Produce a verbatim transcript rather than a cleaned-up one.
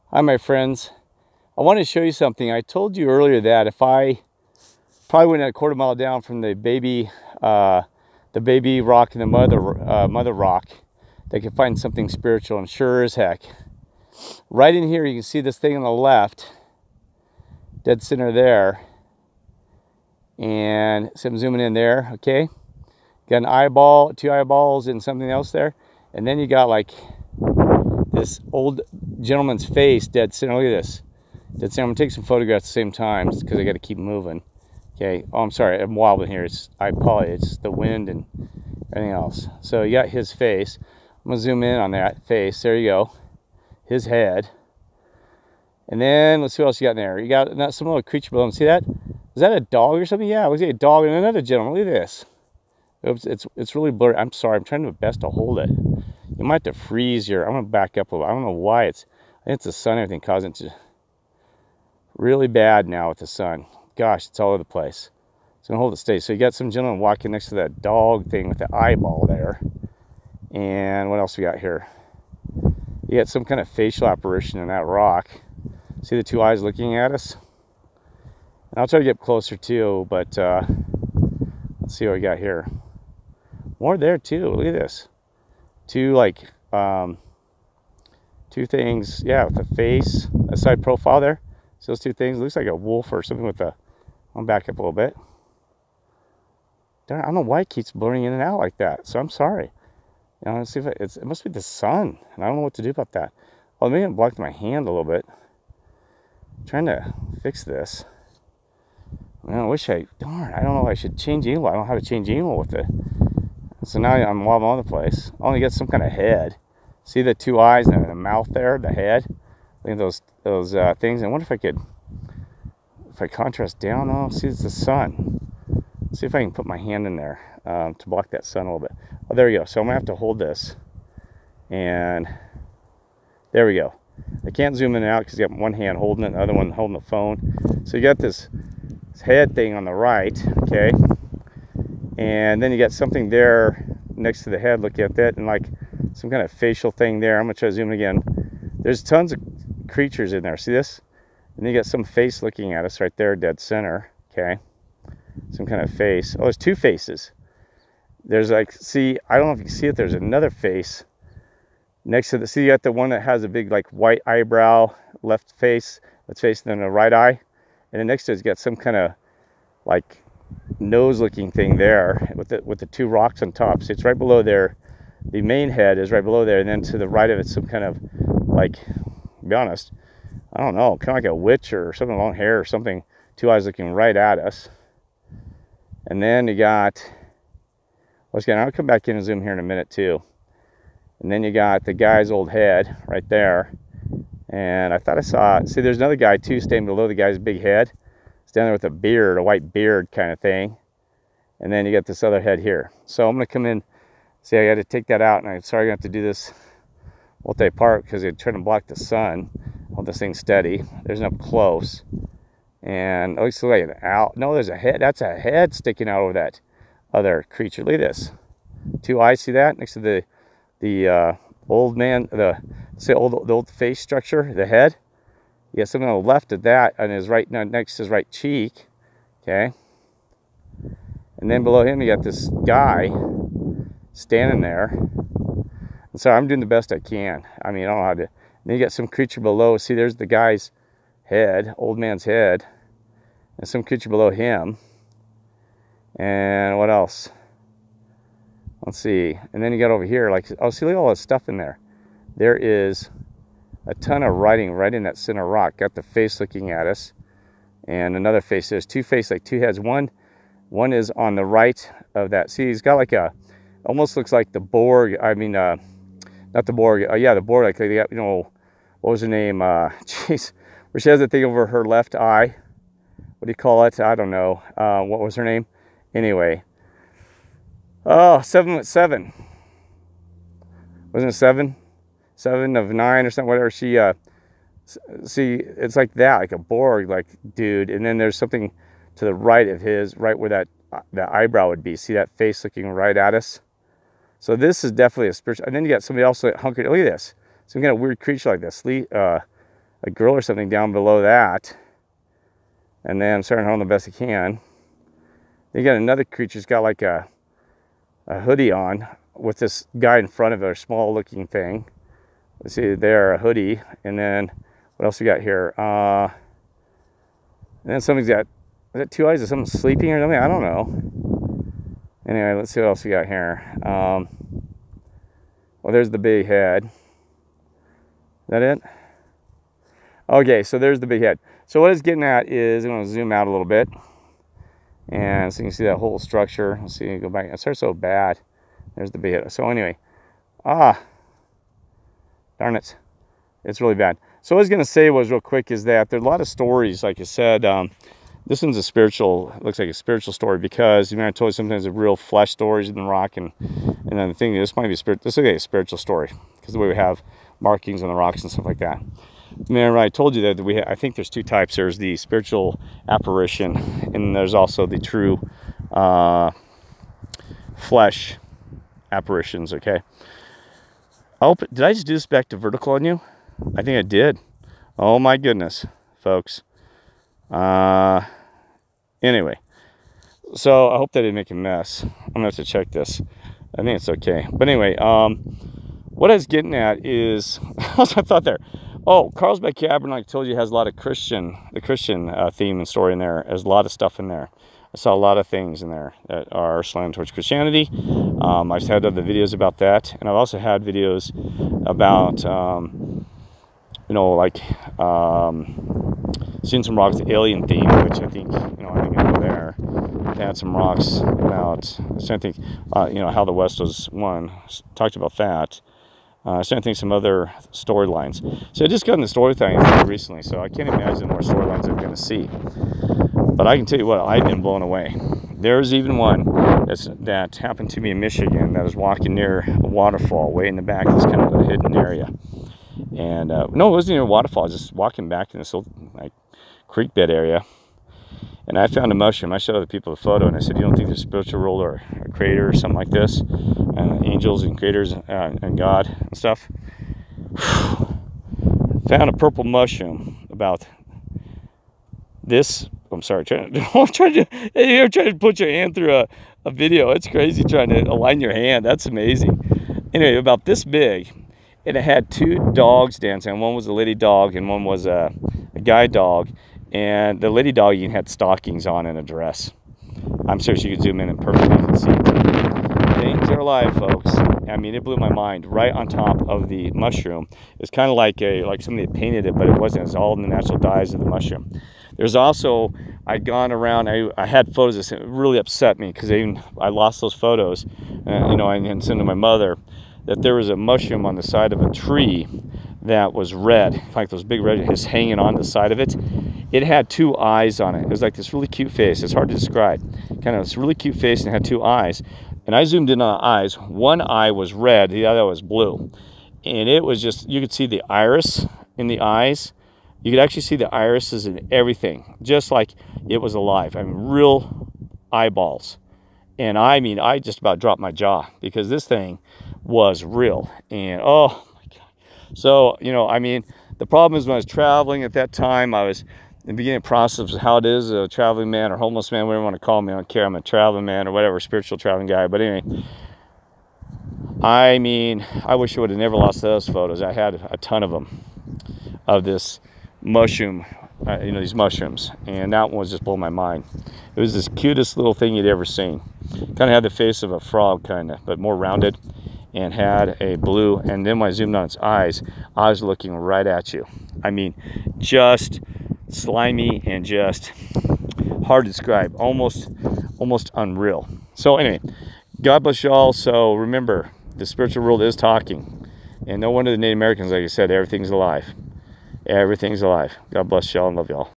Hi, my friends. I want to show you something. I told you earlier that if I probably went a quarter mile down from the baby, uh, the baby rock and the mother, uh, mother rock, they could find something spiritual, and sure as heck. Right in here, you can see this thing on the left, dead center there. And so I'm zooming in there, okay? Got an eyeball, two eyeballs, and something else there. And then you got like this old gentleman's face dead center. Look at this. Dead center. I'm gonna take some photographs at the same time because I got to keep moving. Okay. Oh, I'm sorry. I'm wobbling here. It's I apologize. It's the wind and everything else. So you got his face. I'm gonna zoom in on that face. There you go. His head. And then let's see what else you got in there. You got some little creature below him. See that? Is that a dog or something? Yeah, it was a dog and another gentleman. Look at this. Oops, it's it's really blurry. I'm sorry. I'm trying my best to hold it. You might have to freeze your. I'm gonna back up a little. I don't know why it's. I think it's the sun. Everything causing it to really bad now with the sun. Gosh, it's all over the place. So I'm gonna hold it steady. So you got some gentleman walking next to that dog thing with the eyeball there. And what else we got here? You got some kind of facial apparition in that rock. See the two eyes looking at us? And I'll try to get closer too, but uh, let's see what we got here. More there too. Look at this. Two like um, two things, yeah, with the face, a side profile there. So those two things, it looks like a wolf or something with a. I'll back up a little bit. Darn, I don't know why it keeps blurring in and out like that. So I'm sorry. You know, let's see if it, it's, it must be the sun, and I don't know what to do about that. Well, maybe it blocked my hand a little bit. I'm trying to fix this. Man, I wish I. Darn, I don't know if I should change angle. I don't know how to change angle with it. So now I'm wobbling all over the place. I only got some kind of head. See the two eyes and the mouth there, the head. Look at those those uh, things. I wonder if I could, if I contrast down. Oh, see, it's the sun. Let's see if I can put my hand in there um, to block that sun a little bit. Oh, there we go. So I'm gonna have to hold this, and there we go. I can't zoom in and out because you got one hand holding it, the other one holding the phone. So you got this, this head thing on the right, okay, and then you got something there next to the head. Look at that, and like some kind of facial thing there. I'm gonna try to zoom in again. There's tons of creatures in there. See this? And then you got some face looking at us right there, dead center. Okay, some kind of face. Oh, there's two faces. There's like, see, I don't know if you can see it. There's another face next to the. See, you got the one that has a big like white eyebrow, left face, let's face, then the right eye, and then next to it's got some kind of like nose-looking thing there with the with the two rocks on top. See, it's right below there. The main head is right below there, and then to the right of it, some kind of like, to be honest, I don't know, kind of like a witch or something, long hair or something. Two eyes looking right at us. And then you got, what's going on? I'll come back in and zoom here in a minute too. And then you got the guy's old head right there. And I thought I saw, see, there's another guy too standing below the guy's big head. Standing there with a beard, a white beard kind of thing. And then you got this other head here. So I'm going to come in. See, I got to take that out, and I'm sorry I have to do this multi-part because they're trying to block the sun. Hold this thing steady. There's an up close, and it looks like an owl. No, there's a head. That's a head sticking out over that other creature. Look at this. Two eyes. See that next to the the uh, old man, the say old the old face structure, the head. You got something on the left of that, on his right next to his right cheek. Okay, and then below him you got this guy standing there. And so I'm doing the best I can. I mean, I don't know how to. Then you got some creature below. See, there's the guy's head, old man's head, and some creature below him. And what else? Let's see. And then you got over here, like, oh, see, look at all that stuff in there. There is a ton of writing right in that center rock. Got the face looking at us, and another face. There's two faces, like two heads. One, one is on the right of that. See, he's got like a. Almost looks like the Borg. I mean, uh, not the Borg. Uh, yeah, the Borg. Like they got, you know, what was her name? Uh, jeez, where she has the thing over her left eye. What do you call it? I don't know. Uh, what was her name? Anyway. Oh, seven with seven. Wasn't it seven? Seven of nine or something. Whatever. She. Uh, see, it's like that, like a Borg, like dude. And then there's something to the right of his, right where that that eyebrow would be. See that face looking right at us? So this is definitely a spiritual. And then you got somebody else like hunkered. Look at this. Some kind of weird creature like this. Uh, a girl or something down below that. And then I'm starting to hold the best I can. Then you got another creature's got like a, a hoodie on with this guy in front of it, a small looking thing. Let's see there, a hoodie. And then what else we got here? Uh, and then something's got, is that two eyes? Is someone sleeping or something? I don't know. Anyway, let's see what else we got here. Um, well, there's the big head. Is that it? Okay, so there's the big head. So what it's getting at is, I'm going to zoom out a little bit. And so you can see that whole structure. Let's see, go back. It starts so bad. There's the big head. So anyway, ah, darn it. It's really bad. So what I was going to say was real quick is that there are a lot of stories, like I said. Um, this one's a spiritual, it looks like a spiritual story because, you know, I told you sometimes the real flesh stories in the rock. And, and then the thing, this might be a spirit, this looks like a spiritual story because the way we have markings on the rocks and stuff like that. Remember, I told you that we ha I think there's two types. There's the spiritual apparition, and there's also the true uh, flesh apparitions. Okay. I hope, did I just do this back to vertical on you? I think I did. Oh my goodness, folks. Uh, anyway, so I hope that didn't make a mess. I'm gonna have to check this. I think it's okay. But anyway, um, what I was getting at is, I thought there. Oh, Carlsbad Cavern, like I told you, has a lot of Christian, the Christian uh, theme and story in there. There's a lot of stuff in there. I saw a lot of things in there that are slanted towards Christianity. Um, I've had other videos about that, and I've also had videos about, um, you know, like um, seeing some rocks, the alien theme, which I think, you know, I'm gonna go there. They had some rocks about, I think, uh, you know, how the West was won. Talked about that. Uh, I started to think some other storylines. So I just got in the story thing recently, so I can't imagine the more storylines I'm going to see. But I can tell you what, I've been blown away. There's even one that's, that happened to me in Michigan that was walking near a waterfall way in the back. It's kind of a hidden area. And uh, no, it wasn't near a waterfall. I was just walking back in this little like creek bed area. And I found a mushroom. I showed other people the photo, and I said, you don't think there's a spiritual world or a creator or something like this? And angels and creators uh, and God and stuff. Found a purple mushroom about this. I'm sorry, trying to, I'm trying to, you're trying to put your hand through a, a video. It's crazy trying to align your hand. That's amazing. Anyway, about this big. And it had two dogs dancing. One was a lady dog and one was a, a guy dog. And the lady dog even had stockings on and a dress. I'm serious, you could zoom in and perfectly you can see it. Things are alive, folks. I mean, it blew my mind. Right on top of the mushroom. It's kind of like a like somebody had painted it, but it wasn't. It's all in the natural dyes of the mushroom. There's also, I'd gone around, I, I had photos that really upset me because even I lost those photos. Uh, you know, I sent them to my mother that there was a mushroom on the side of a tree that was red, like those big red is hanging on the side of it. It had two eyes on it. It was like this really cute face. It's hard to describe. Kind of this really cute face, and it had two eyes. And I zoomed in on the eyes. One eye was red, the other was blue. And it was just, you could see the iris in the eyes. You could actually see the irises and everything, just like it was alive. I mean, real eyeballs. And I mean, I just about dropped my jaw because this thing was real. And oh my God. So, you know, I mean, the problem is when I was traveling at that time, I was in the beginning process of how it is, a traveling man or homeless man, whatever you want to call me. I don't care. I'm a traveling man or whatever, spiritual traveling guy. But anyway, I mean, I wish I would have never lost those photos. I had a ton of them of this mushroom, uh, you know, these mushrooms. And that one was just blowing my mind. It was this cutest little thing you'd ever seen. Kind of had the face of a frog, kind of, but more rounded. And had a blue, and then when I zoomed on its eyes, I was looking right at you. I mean, just slimy and just hard to describe, almost, almost unreal. So anyway, God bless you all. So remember, the spiritual world is talking, and no wonder the Native Americans, like I said, everything's alive. Everything's alive. God bless y'all and love y'all.